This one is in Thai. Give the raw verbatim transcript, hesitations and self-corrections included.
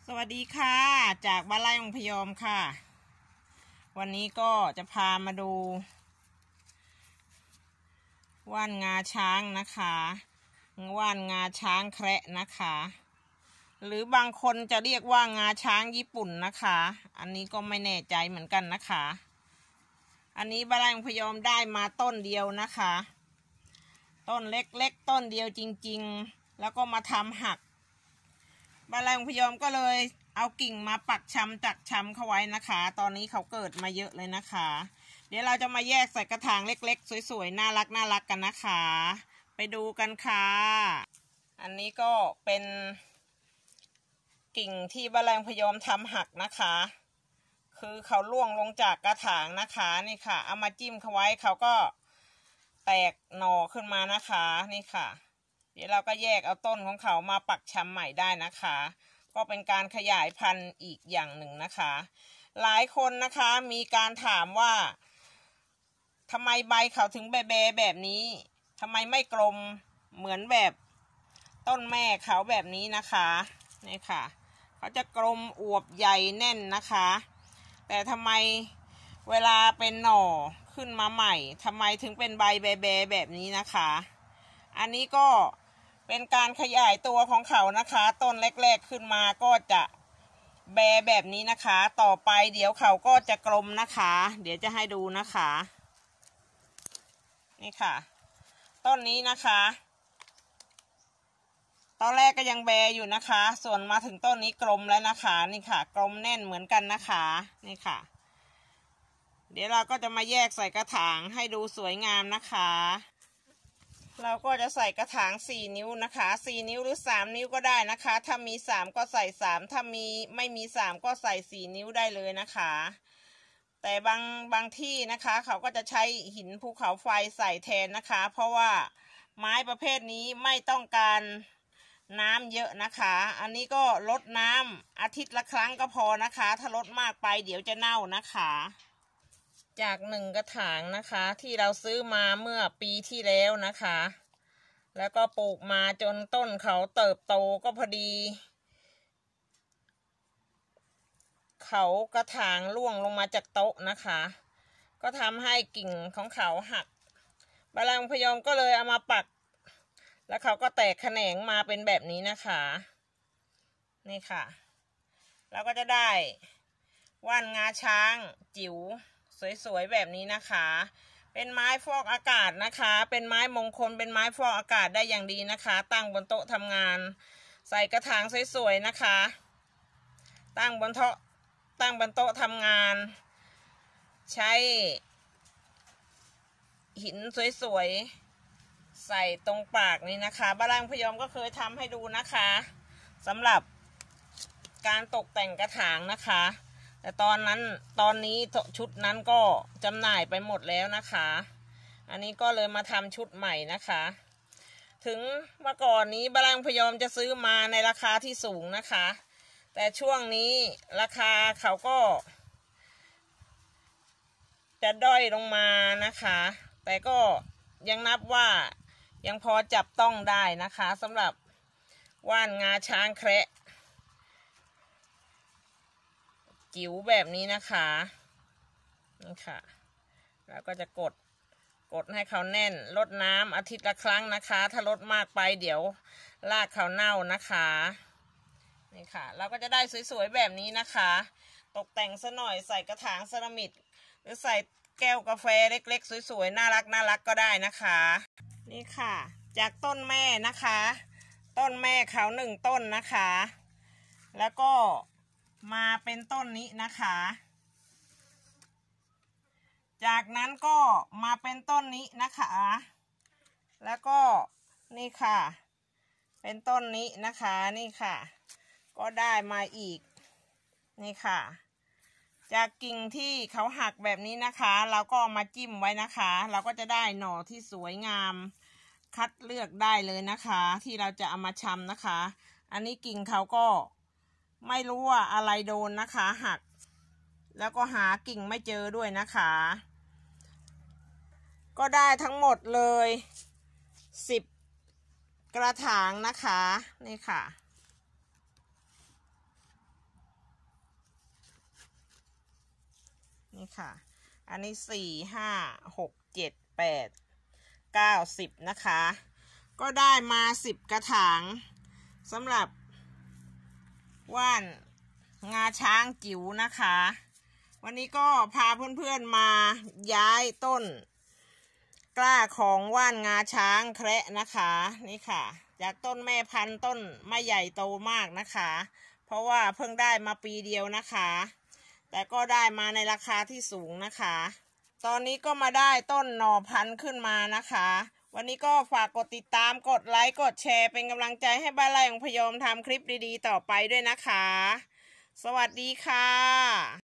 สวัสดีค่ะจากบ้านไร่องพยอมค่ะวันนี้ก็จะพามาดูว่านงาช้างนะคะว่านงาช้างแคระนะคะหรือบางคนจะเรียกว่างาช้างญี่ปุ่นนะคะอันนี้ก็ไม่แน่ใจเหมือนกันนะคะอันนี้บ้านไร่องพยอมได้มาต้นเดียวนะคะต้นเล็กๆต้นเดียวจริงๆแล้วก็มาทำหักบ้านไร่องพยอมก็เลยเอากิ่งมาปักชำจักชำเข้าไว้นะคะตอนนี้เขาเกิดมาเยอะเลยนะคะเดี๋ยวเราจะมาแยกใส่กระถางเล็กๆสวยๆน่ารักน่ารักกันนะคะไปดูกันค่ะอันนี้ก็เป็นกิ่งที่บ้านไร่องพยอมทำหักนะคะคือเขาล่วงลงจากกระถางนะคะนี่ค่ะเอามาจิ้มเขาไว้เขาก็แตกหน่อขึ้นมานะคะนี่ค่ะเดี๋ยวเราก็แยกเอาต้นของเขามาปักชำใหม่ได้นะคะก็เป็นการขยายพันธุ์อีกอย่างหนึ่งนะคะหลายคนนะคะมีการถามว่าทำไมใบเขาถึงแบๆแบบนี้ทำไมไม่กลมเหมือนแบบต้นแม่เขาแบบนี้นะคะนี่ค่ะเขาจะกลมอวบใหญ่แน่นนะคะแต่ทำไมเวลาเป็นหน่อขึ้นมาใหม่ทำไมถึงเป็นใบแบๆแบบนี้นะคะอันนี้ก็เป็นการขยายตัวของเขานะคะต้นแรกๆขึ้นมาก็จะแบแบบนี้นะคะต่อไปเดี๋ยวเขาก็จะกลมนะคะเดี๋ยวจะให้ดูนะคะนี่ค่ะต้นนี้นะคะตอนแรกก็ยังแบอยู่นะคะส่วนมาถึงต้นนี้กลมแล้วนะคะนี่ค่ะกลมแน่นเหมือนกันนะคะนี่ค่ะเดี๋ยวเราก็จะมาแยกใส่กระถางให้ดูสวยงามนะคะเราก็จะใส่กระถางสี่นิ้วนะคะสี่นิ้วหรือสามนิ้วก็ได้นะคะถ้ามีสามก็ใส่สามถ้ามีไม่มีสามก็ใส่สี่นิ้วได้เลยนะคะแต่บางบางที่นะคะเขาก็จะใช้หินภูเขาไฟใส่แทนนะคะเพราะว่าไม้ประเภทนี้ไม่ต้องการน้ำเยอะนะคะอันนี้ก็ลดน้ำอาทิตย์ละครั้งก็พอนะคะถ้าลดมากไปเดี๋ยวจะเน่านะคะจากหนึ่งกระถางนะคะที่เราซื้อมาเมื่อปีที่แล้วนะคะแล้วก็ปลูกมาจนต้นเขาเติบโตก็พอดีเขากระถางร่วงลงมาจากโต๊ะนะคะก็ทำให้กิ่งของเขาหักบ้านไร่องพยอมก็เลยเอามาปักแล้วเขาก็แตกแขนงมาเป็นแบบนี้นะคะนี่ค่ะเราก็จะได้ว่านงาช้างจิ๋วสวยๆแบบนี้นะคะเป็นไม้ฟอกอากาศนะคะเป็นไม้มงคลเป็นไม้ฟอกอากาศได้อย่างดีนะคะตั้งบนโต๊ะทำงานใส่กระถางสวยๆนะคะตั้งบนโต๊ะตั้งบนโต๊ะทำงานใช้หินสวยๆใส่ตรงปากนี้นะคะบ้านไร่องพยอมก็เคยทำให้ดูนะคะสำหรับการตกแต่งกระถางนะคะแต่ตอนนั้นตอนนี้ชุดนั้นก็จำหน่ายไปหมดแล้วนะคะอันนี้ก็เลยมาทำชุดใหม่นะคะถึงเมื่อก่อนนี้บ้านไร่องพยอมจะซื้อมาในราคาที่สูงนะคะแต่ช่วงนี้ราคาเขาก็จะด้อยลงมานะคะแต่ก็ยังนับว่ายังพอจับต้องได้นะคะสำหรับว่านงาช้างแคระจิ๋วแบบนี้นะคะนี่ค่ะแล้วก็จะกดกดให้เขาแน่นลดน้ำอาทิตย์ละครั้งนะคะถ้าลดมากไปเดี๋ยวรากเขาเน่านะคะนี่ค่ะเราก็จะได้สวยๆแบบนี้นะคะตกแต่งซะหน่อยใส่กระถางเซรามิกหรือใส่แก้วกาแฟเล็กๆสวยๆน่ารักน่ารักก็ได้นะคะนี่ค่ะจากต้นแม่นะคะต้นแม่เขาหนึ่งต้นนะคะแล้วก็มาเป็นต้นนี้นะคะจากนั้นก็มาเป็นต้นนี้นะคะแล้วก็นี่ค่ะเป็นต้นนี้นะคะนี่ค่ะก็ได้มาอีกนี่ค่ะจากกิ่งที่เขาหักแบบนี้นะคะเราก็มาจิ้มไว้นะคะเราก็จะได้หน่อที่สวยงามคัดเลือกได้เลยนะคะที่เราจะเอามาชำนะคะอันนี้กิ่งเขาก็ไม่รู้ว่าอะไรโดนนะคะหักแล้วก็หากิ่งไม่เจอด้วยนะคะก็ได้ทั้งหมดเลยสิบกระถางนะคะนี่ค่ะค่ะ อันนี้สี่ห้าหกเจ็ดแปดเก้าสิบนะคะก็ได้มาสิบกระถางสำหรับว่านงาช้างจิ๋วนะคะวันนี้ก็พาเพื่อนๆมาย้ายต้นกล้าของว่านงาช้างแคระนะคะนี่ค่ะจากต้นแม่พันธุ์ต้นไม่ใหญ่โตมากนะคะเพราะว่าเพิ่งได้มาปีเดียวนะคะแต่ก็ได้มาในราคาที่สูงนะคะตอนนี้ก็มาได้ต้นหน่อพันธุ์ขึ้นมานะคะวันนี้ก็ฝากกดติดตามกดไลค์กดแชร์เป็นกำลังใจให้บ้านไร่ของพยอมทำคลิปดีๆต่อไปด้วยนะคะสวัสดีค่ะ